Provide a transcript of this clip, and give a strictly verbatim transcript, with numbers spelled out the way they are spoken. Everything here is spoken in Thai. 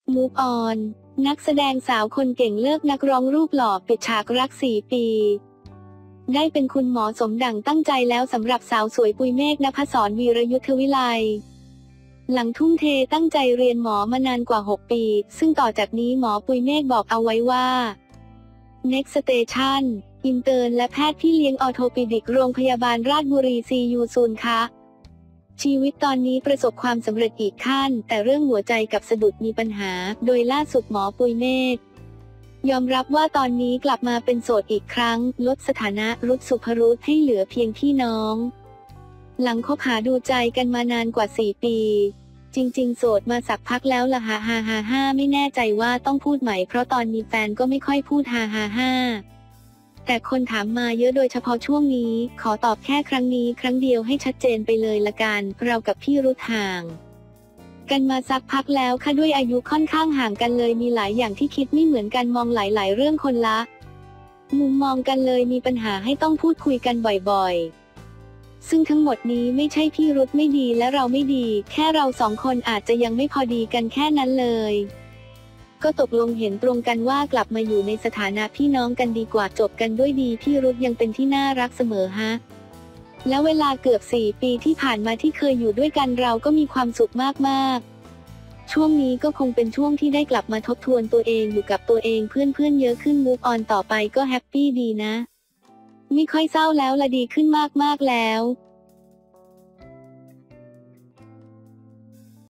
Move on นักแสดงสาวคนเก่งเลิกนักร้องรูปหล่อปิดฉากรักสี่ปีได้เป็นคุณหมอสมดั่งตั้งใจแล้วสำหรับสาวสวยปุยเมฆ ณภศร วีรยุทธวิไลหลังทุ่มเทตั้งใจเรียนหมอมานานกว่าหกปีซึ่งต่อจากนี้หมอปุยเมฆบอกเอาไว้ว่า Next Station อินเตอร์และแพทย์พี่เลี้ยงออร์โทปิดิกโรงพยาบาลราชบุรีซียูซูนคะชีวิตตอนนี้ประสบความสำเร็จอีกขั้นแต่เรื่องหัวใจกับสะดุดมีปัญหาโดยล่าสุดหมอปุยเมฆยอมรับว่าตอนนี้กลับมาเป็นโสดอีกครั้งลดสถานะรุดสุภรุษให้เหลือเพียงพี่น้องหลังคบหาดูใจกันมานานกว่าสี่ปีจริงๆโสดมาสักพักแล้วล่ะฮ่าฮ่าฮ่าฮ่าไม่แน่ใจว่าต้องพูดใหม่เพราะตอนมีแฟนก็ไม่ค่อยพูดฮ่าฮ่าฮ่าแต่คนถามมาเยอะโดยเฉพาะช่วงนี้ขอตอบแค่ครั้งนี้ครั้งเดียวให้ชัดเจนไปเลยละกันเรากับพี่รุดห่างกันมาสักพักแล้วค่ะด้วยอายุค่อนข้างห่างกันเลยมีหลายอย่างที่คิดไม่เหมือนกันมองหลายๆเรื่องคนละมุมมองกันเลยมีปัญหาให้ต้องพูดคุยกันบ่อยๆซึ่งทั้งหมดนี้ไม่ใช่พี่รุดไม่ดีและเราไม่ดีแค่เราสองคนอาจจะยังไม่พอดีกันแค่นั้นเลยก็ตกลงเห็นตรงกันว่ากลับมาอยู่ในสถานะพี่น้องกันดีกว่าจบกันด้วยดีพี่รุดยังเป็นที่น่ารักเสมอฮะแล้วเวลาเกือบสี่ปีที่ผ่านมาที่เคยอยู่ด้วยกันเราก็มีความสุขมากๆช่วงนี้ก็คงเป็นช่วงที่ได้กลับมาทบทวนตัวเองอยู่กับตัวเองเพื่อนๆเยอะขึ้น Move on ต่อไปก็แฮปปี้ดีนะไม่ค่อยเศร้าแล้วละดีขึ้นมากๆแล้ว